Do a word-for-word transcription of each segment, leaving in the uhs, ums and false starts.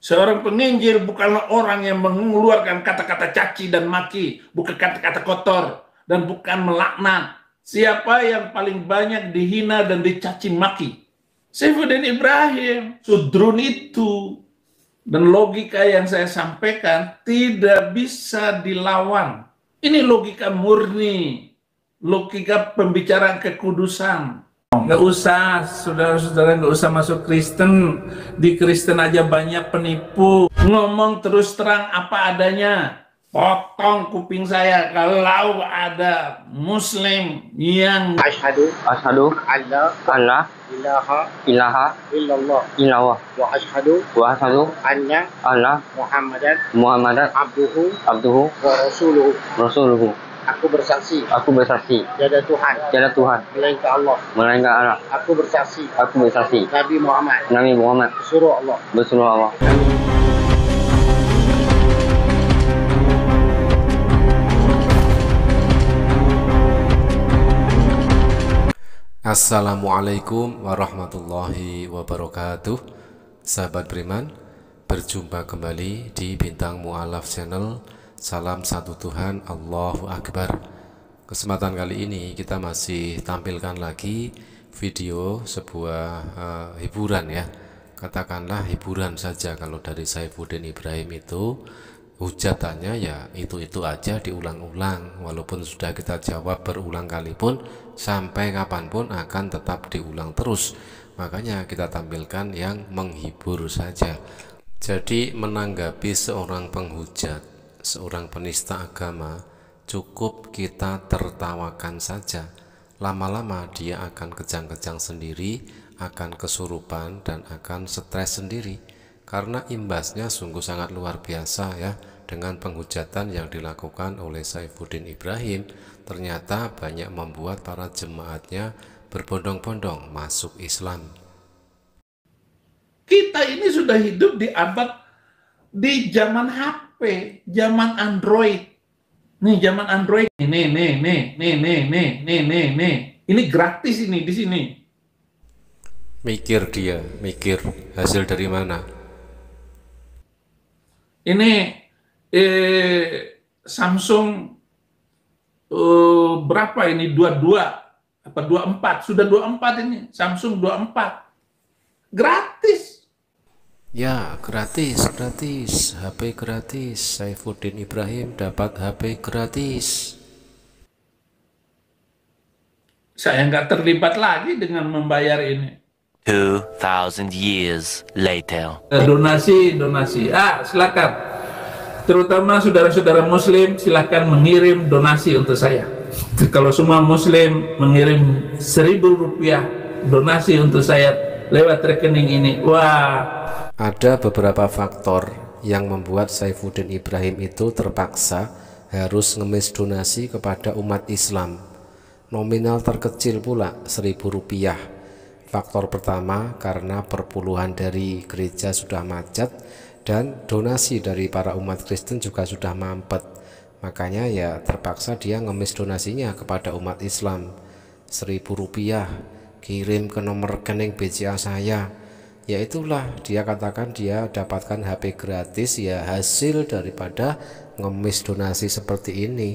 Seorang penginjil bukanlah orang yang mengeluarkan kata-kata caci dan maki, bukan kata-kata kotor, dan bukan melaknat. Siapa yang paling banyak dihina dan dicaci maki? Saifuddin Ibrahim. Sudrun itu. Dan logika yang saya sampaikan tidak bisa dilawan. Ini logika murni, logika pembicaraan kekudusan. Nggak usah, saudara-saudara, nggak usah masuk Kristen. Di Kristen aja banyak penipu. Ngomong terus terang apa adanya. Potong kuping saya kalau ada Muslim yang Ashhadu Ashhadu alla alla ilaha ilaha illallah illallah wa ashhadu wa ashhadu anna anna Muhammadan Muhammadan abduhu abduhu wa rasuluhu. rasuluhu. Aku bersaksi Aku bersaksi tiada Tuhan tiada Tuhan melainkan Allah. melainkan Allah. Aku bersaksi Aku bersaksi Nabi Muhammad Nabi Muhammad suruh Allah. bersuruh Allah. Assalamualaikum warahmatullahi wabarakatuh. Sahabat beriman, berjumpa kembali di Bintang Mu'alaf Channel. Salam satu Tuhan, Allahu Akbar. Kesempatan kali ini kita masih tampilkan lagi video sebuah uh, hiburan ya. Katakanlah hiburan saja. Kalau dari Saifuddin Ibrahim itu hujatannya ya itu-itu aja diulang-ulang, walaupun sudah kita jawab berulang kali pun sampai kapanpun akan tetap diulang terus. Makanya kita tampilkan yang menghibur saja. Jadi menanggapi seorang penghujat, seorang penista agama, cukup kita tertawakan saja. Lama-lama dia akan kejang-kejang sendiri, akan kesurupan, dan akan stres sendiri. Karena imbasnya sungguh sangat luar biasa ya. Dengan penghujatan yang dilakukan oleh Saifuddin Ibrahim, ternyata banyak membuat para jemaatnya berbondong-bondong masuk Islam. Kita ini sudah hidup di abad, di zaman H P, zaman Android. Nih zaman Android, nih nih nih nih nih nih nih nih nih nih. Ini gratis ini di sini. Mikir dia, mikir hasil dari mana? Ini eh, Samsung eh, berapa ini? dua puluh dua apa dua puluh empat? Sudah dua puluh empat ini. Samsung dua puluh empat. Gratis. Ya, gratis, gratis. H P gratis. Saifuddin Ibrahim dapat H P gratis. Saya nggak terlibat lagi dengan membayar ini. two thousand years later. Donasi, donasi. Ah, silakan. Terutama saudara-saudara Muslim, silakan mengirim donasi untuk saya. Kalau semua Muslim mengirim seribu rupiah donasi untuk saya lewat rekening ini, wah. Ada beberapa faktor yang membuat Saifuddin Ibrahim itu terpaksa harus ngemis donasi kepada umat Islam. Nominal terkecil pula seribu rupiah. Faktor pertama karena perpuluhan dari gereja sudah macet dan donasi dari para umat Kristen juga sudah mampet. Makanya ya terpaksa dia ngemis donasinya kepada umat Islam. Seribu rupiah kirim ke nomor rekening B C A saya. Ya itulah dia katakan dia dapatkan H P gratis ya hasil daripada ngemis donasi seperti ini.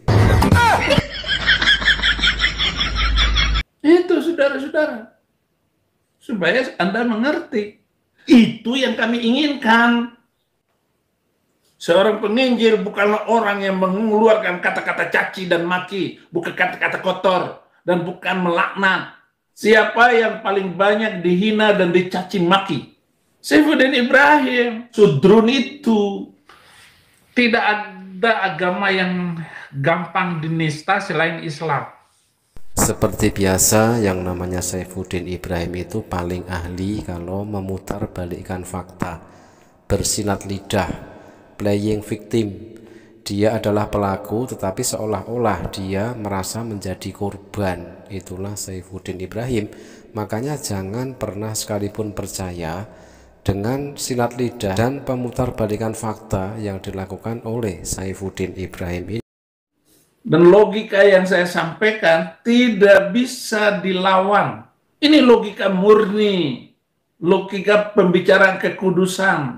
Itu saudara-saudara. Supaya Anda mengerti. Itu yang kami inginkan. Seorang penginjil bukanlah orang yang mengeluarkan kata-kata caci dan maki, bukan kata-kata kotor, dan bukan melaknat. Siapa yang paling banyak dihina dan dicaci maki? Saifuddin Ibrahim. Sudrun itu. Tidak ada agama yang gampang dinista selain Islam. Seperti biasa yang namanya Saifuddin Ibrahim itu paling ahli kalau memutar balikkan fakta, bersilat lidah, playing victim. Dia adalah pelaku tetapi seolah-olah dia merasa menjadi korban. Itulah Saifuddin Ibrahim. Makanya jangan pernah sekalipun percaya dengan silat lidah dan pemutar balikan fakta yang dilakukan oleh Saifuddin Ibrahim ini. Dan logika yang saya sampaikan tidak bisa dilawan. Ini logika murni, logika pembicaraan kekudusan.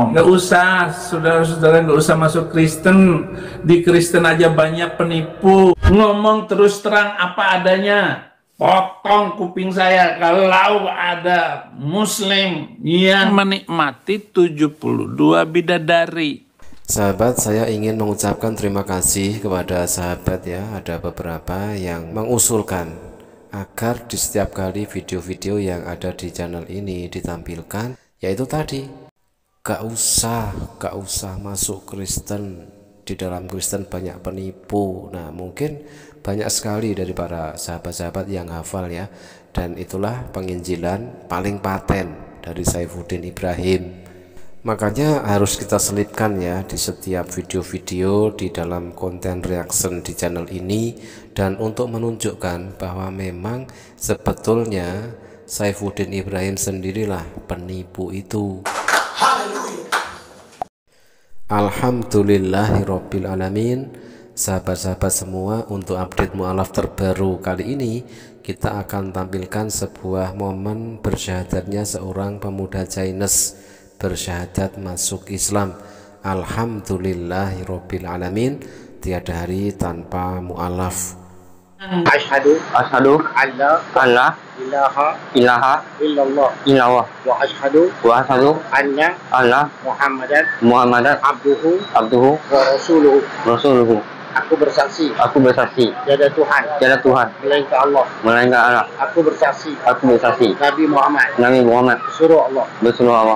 Nggak usah, saudara-saudara, nggak usah masuk Kristen. Di Kristen aja banyak penipu. Ngomong terus terang apa adanya. Potong kuping saya kalau ada Muslim yang menikmati tujuh puluh dua bidadari. Sahabat, saya ingin mengucapkan terima kasih kepada sahabat ya. Ada beberapa yang mengusulkan agar di setiap kali video-video yang ada di channel ini ditampilkan, yaitu tadi, gak usah, gak usah masuk Kristen. Di dalam Kristen banyak penipu. Nah, mungkin banyak sekali dari para sahabat-sahabat yang hafal ya. Dan itulah penginjilan paling paten dari Saifuddin Ibrahim. Makanya harus kita selipkan ya di setiap video-video di dalam konten reaction di channel ini, dan untuk menunjukkan bahwa memang sebetulnya Saifuddin Ibrahim sendirilah penipu itu. Alhamdulillahirabbil alamin. Sahabat-sahabat semua, untuk update mualaf terbaru kali ini kita akan tampilkan sebuah momen bersyahadatnya seorang pemuda Chinese bersyahadat masuk Islam. Alhamdulillahirabbil alamin. Tiada hari tanpa mualaf. Asyhadu Asyhadu alla alla ilaha ilaha illallah illallah wa asyhadu wa asyhadu anna anna Muhammadan Muhammadan abduhu abduhu wa rasuluhu. rasuluhu. Aku bersaksi Aku bersaksi tiada Tuhan tiada Tuhan melainkan Allah. melainkan Allah. Aku bersaksi Aku bersaksi Nabi Muhammad Nabi Muhammad suruh Allah. bersuruh Allah.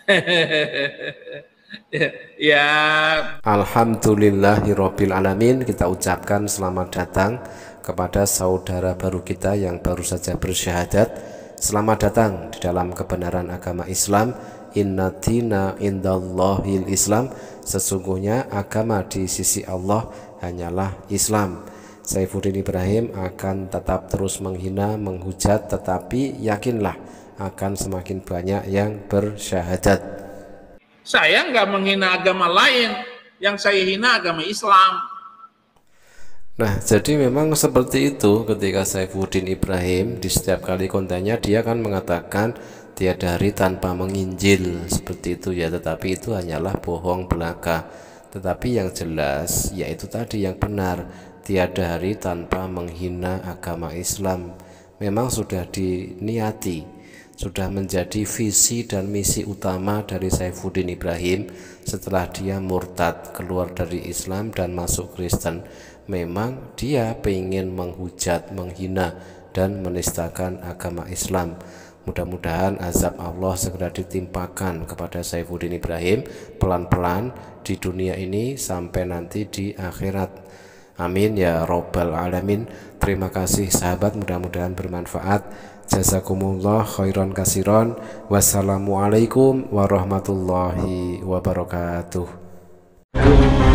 Ya, Alhamdulillahirabbil alamin. Kita ucapkan selamat datang kepada saudara baru kita yang baru saja bersyahadat. Selamat datang di dalam kebenaran agama Islam. Inna dina indallahil Islam. Sesungguhnya agama di sisi Allah hanyalah Islam. Saifuddin Ibrahim akan tetap terus menghina, menghujat, tetapi yakinlah akan semakin banyak yang bersyahadat. saya nggak menghina agama lain, yang saya hina agama Islam. Nah, jadi memang seperti itu ketika Saifuddin Ibrahim di setiap kali kontennya dia kan mengatakan tiada hari tanpa menginjil, seperti itu ya, tetapi itu hanyalah bohong belaka. Tetapi yang jelas yaitu tadi yang benar, tiada hari tanpa menghina agama Islam. Memang sudah diniati, sudah menjadi visi dan misi utama dari Saifuddin Ibrahim setelah dia murtad keluar dari Islam dan masuk Kristen. Memang dia ingin menghujat, menghina dan menistakan agama Islam. Mudah-mudahan azab Allah segera ditimpakan kepada Saifuddin Ibrahim pelan-pelan di dunia ini sampai nanti di akhirat. Amin ya robbal alamin. Terima kasih sahabat, mudah-mudahan bermanfaat. Jazakumullah khairan kasiron. Wassalamualaikum warahmatullahi wabarakatuh.